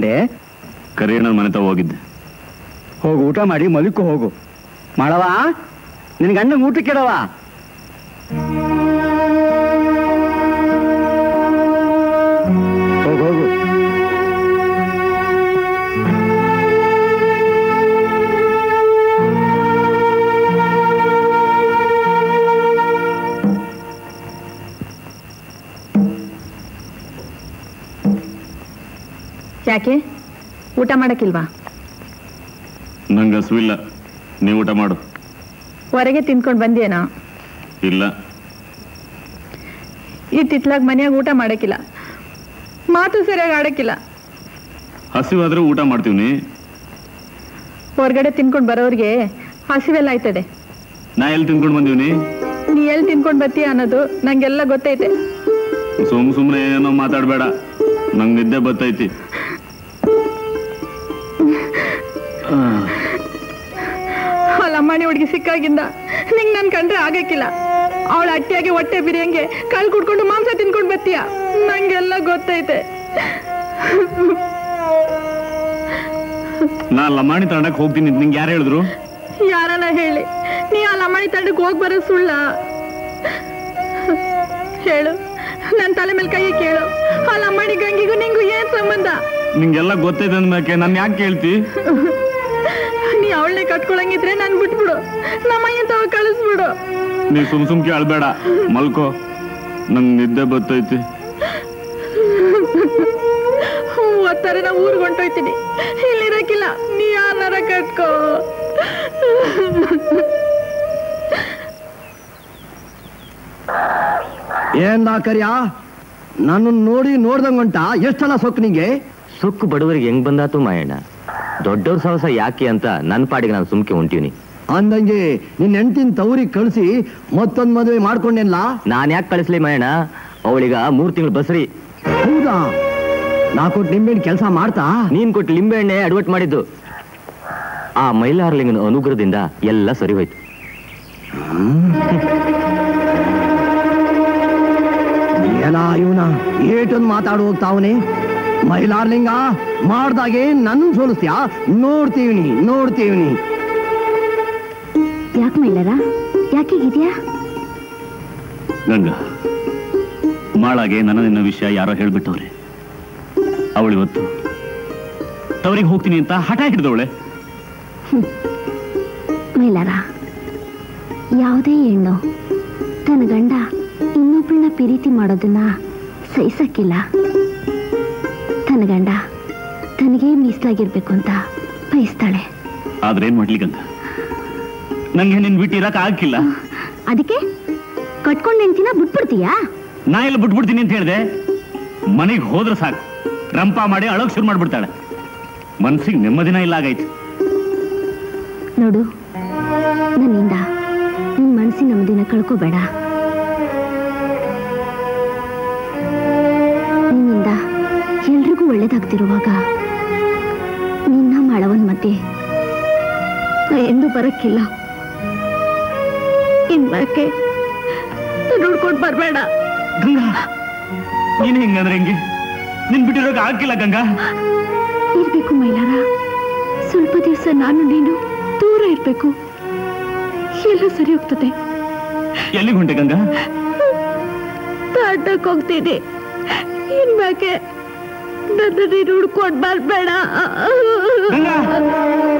ಕರಿಯಣ್ಣ ಮನೆ ತ ಹೋಗಿದ್ದೆ. ಹೋಗು, ಊಟ ಮಾಡಿ ಮಲಿಕು ಹೋಗು. ಮಾಡವಾ ನಿನ್ ಗಂಡ ಊಟಕ್ಕೆ ಇಡವ. ಹೋಗು ಹೋಗು. ಯಾಕೆ ಊಟ ಮಾಡಕ್ಕಿಲ್ವಾ? ನಂಗೆ ಹಸುವಿಲ್ಲ, ನೀವು ಊಟ ಮಾಡು. ಹೊರಗೆ ತಿನ್ಕೊಂಡು ಬಂದೇನಾ? ಇಲ್ಲ. ಈ ತಿತ್ಲಾಗ ಮನೆಯಾಗ ಊಟ ಮಾಡಕ್ಕಿಲ್ಲ, ಮಾತು ಸರಿಯಾಗಿ ಆಡಕ್ಕಿಲ್ಲ. ಹಸಿವಾದ್ರೆ ಊಟ ಮಾಡ್ತೀವಿ. ಹೊರಗಡೆ ತಿನ್ಕೊಂಡು ಬರೋರಿಗೆ ಹಸಿವೆಲ್ಲ ಆಯ್ತದೆ. ನಾ ಎಲ್ಲಿ ತಿನ್ಕೊಂಡು ಬಂದೀವಿ? ನೀ ಎಲ್ಲಿ ತಿನ್ಕೊಂಡು ಬರ್ತೀಯ ಅನ್ನೋದು ನಂಗೆಲ್ಲ ಗೊತ್ತೈತೆ. ಸುಮ್ಮನೆ ಏನೋ ಮಾತಾಡಬೇಡ, ನಂಗೆ ನಿದ್ದೆ ಬರ್ತೈತಿ. ಲಮ್ಮಣಿ ಹುಡುಗಿ ಸಿಕ್ಕಾಗಿಂದ ನಿಂಗೆ ನನ್ ಕಂಡ್ರೆ ಆಗಕ್ಕಿಲ್ಲ. ಅವಳ ಅಟ್ಟಿಯಾಗಿ ಹೊಟ್ಟೆ ಬಿರಿಯಂಗೆ ಕಾಲು ಕುಡ್ಕೊಂಡು ಮಾಂಸ ತಿನ್ಕೊಂಡು ಬರ್ತೀಯ, ನಂಗೆಲ್ಲ ಗೊತ್ತೈತೆ. ನಾ ಲಮಾಣಿ ತಂಡಕ್ಕೆ ಹೋಗ್ತೀನಿ ನಿಂಗೆ ಯಾರು ಹೇಳಿದ್ರು? ಯಾರನ್ನ ಹೇಳಿ, ನೀ ಆ ಲಮಾಣಿ ತಂಡಕ್ಕೆ ಹೋಗಿ ಬರೋ ಸುಳ್ಳ ಹೇಳು. ನನ್ ತಲೆ ಮೇಲೆ ಕೈ ಕೇಳು. ಆ ಲಮಾಣಿ ಗಂಗಿಗೂ ನಿಂಗೂ ಏನ್ ಸಂಬಂಧ? ನಿಂಗೆಲ್ಲ ಗೊತ್ತೈತೆ ಅಂದ್ಮೇಕೆ ನಾನು ಯಾಕೆ ಕೇಳ್ತಿ? ನೀ ಅವಳನ್ನೇ ಕಟ್ಕೊಳಂಗಿದ್ರೆ ನನ್ ಬಿಟ್ಬಿಡು, ನಮ್ಮಯ್ಯ ತಾವ ಕಳಿಸ್ಬಿಡು. ನೀ ಸುಮ್ಕೆ ಅಳ್ಬೇಡ, ಮಲ್ಕೋ, ನಂಗೆ ನಿದ್ದೆ ಬರ್ತೈತಿ. ಒತ್ತಾರೆ ನಾ ಊರ್ಗ್ ಹೊಂಟೋಯ್ತೀನಿ, ಇಲ್ಲಿರಕ್ಕಿಲ್ಲ. ನೀ ಯಾರನ್ನಾರ ಕಟ್ಕೋ. ಏನ್ ಕರಿಯ, ನಾನು ನೋಡ್ದಂಗುಂಟ ಎಷ್ಟಲ್ಲ ಸೊಕ್ಕು ನಿಂಗೆ? ಸೊಕ್ಕು ಬಡವರಿಗೆ ಹೆಂಗ್ ಬಂದಾತು ಮಾಯಣ್ಣ? ದೊಡ್ಡವ್ರ ಸಹಸ ಯಾಕೆ ಅಂತ ನನ್ನ ಪಾಡಿಗೆ ನಾನು ಸುಮ್ಕೆ ಹೊಂಟೀನಿ. ಅಂದಂಗೆ ನಿನ್ನ ಹೆಂಡತಿನ ತವರಿಗೆ ಕಳಿಸಿ ಮತ್ತೊಂದ್ ಮದುವೆ ಮಾಡ್ಕೊಂಡೇನ್ಲ? ನಾನ್ ಯಾಕೆ ಕಳಿಸ್ಲಿ ಮಾಯಣ್ಣ? ಅವಳಿಗ 3 ತಿಂಗಳು ಬಸ್ರಿ. ಹೌದಾ? ನಾ ಕೊಟ್ಟು ನಿಂಬೆಹಣ್ಣು ಕೆಲಸ ಮಾಡ್ತಾ? ನೀನ್ ಕೊಟ್ಟು ಲಿಂಬೆಹಣ್ಣೆ ಅಡ್ವರ್ಟ್ ಮಾಡಿದ್ದು. ಆ ಮೈಲಾರಲಿಂಗನ ಅನುಗ್ರಹದಿಂದ ಎಲ್ಲ ಸರಿ ಹೋಯ್ತು. ಎಲ್ಲ ಇವನ ಏಟೊಂದು ಮಾತಾಡು ಹೋಗ್ತಾವನೆ. ಮೈಲಾರ್ಲಿಂಗ ಮಾಡ್ದಾಗೆ ನನ್ನ ಸೋಲಿಸ್ತೀಯಾ? ನೋಡ್ತೀವಿ. ಯಾಕೆ ಮೈಲಾರ, ಯಾಕೆ ಇದೆಯಾ? ಗಂಗಾ, ಮಾಳಾಗೆ ನಿನ್ನ ವಿಷಯ ಯಾರೋ ಹೇಳ್ಬಿಟ್ಟವ್ರೆ. ಅವಳಿವತ್ತು ತವರಿಗೆ ಹೋಗ್ತೀನಿ ಅಂತ ಹಠ ಹಿಡಿದವಳೆ. ಮೈಲಾರ, ಯಾವುದೇ ಹೆಣ್ಣು ತನ್ನ ಗಂಡ ಇನ್ನೊಬ್ಬಳನ್ನ ಪ್ರೀತಿ ಮಾಡೋದನ್ನ ಸಹಿಸಕ್ಕಿಲ್ಲ. ತನ್ನ ಗಂಡ ತನಗೇ ಮೀಸಲಾಗಿರ್ಬೇಕು ಅಂತ ಬಯಸ್ತಾಳೆ. ಆದ್ರೆ ಏನ್ ಮಾಡ್ಲಿ ಗಂಗಾ, ನಂಗೆ ನಿನ್ ಬಿಟ್ಟಿರಕ್ ಆಗಿಲ್ಲ. ಅದಕ್ಕೆ ಕಟ್ಕೊಂಡ್ ಹೆಂಡ್ತಿನ ಬಿಟ್ಬಿಡ್ತೀಯಾ? ನಾ ಎಲ್ಲ ಬಿಟ್ಬಿಡ್ತೀನಿ ಅಂತ ಹೇಳಿದೆ. ಮನೆಗೆ ಹೋದ್ರೆ ಸಾಕು, ರಂಪ ಮಾಡಿ ಅಳೋಕ್ ಶುರು ಮಾಡ್ಬಿಡ್ತಾಳೆ. ಮನ್ಸಿಗೆ ನೆಮ್ಮದಿನ ಇಲ್ಲ ಆಗೈತಿ. ನೋಡು, ನನ್ನಿಂದ ನಿನ್ ಮನಸ್ಸಿನ ನೆಮ್ಮದಿನ ಕಳ್ಕೋಬೇಡ. ನಿನ್ನಿಂದ ಎಲ್ರಿಗೂ ಒಳ್ಳೇದಾಗ್ತಿರುವಾಗ ನಿನ್ನ ಮಾಳವನ್ ಮಧ್ಯೆ ಎಂದು ಬರಕ್ಕಿಲ್ಲ. ಇನ್ಮ್ಯಾಕೆ ನೋಡ್ಕೊಂಡು ಬರ್ಬೇಡ. ಗಂಗಾ, ನೀನ್ ಹೆಂಗಂದ್ರೆ ಹೆಂಗೆ? ನಿನ್ ಬಿಟ್ಟಿರೋಕೆ ಆಗಿಲ್ಲ ಗಂಗಾ. ಇರ್ಬೇಕು ಮೈಲಾರ, ಸ್ವಲ್ಪ ದಿವಸ ನಾನು ನೀನು ದೂರ ಇರ್ಬೇಕು, ಎಲ್ಲ ಸರಿ ಹೋಗ್ತದೆ. ಎಲ್ಲಿಗೆ ಹೊಂಟೆ ಗಂಗಾ? ತಾಟಕ್ ಹೋಗ್ತೀನಿ. ಇನ್ಮ್ಯಾಕೆ ನನ್ನ ನೀನು ಹುಡ್ಕೊಂಡು ಬರ್ಬೇಡ. ಗಂಗಾ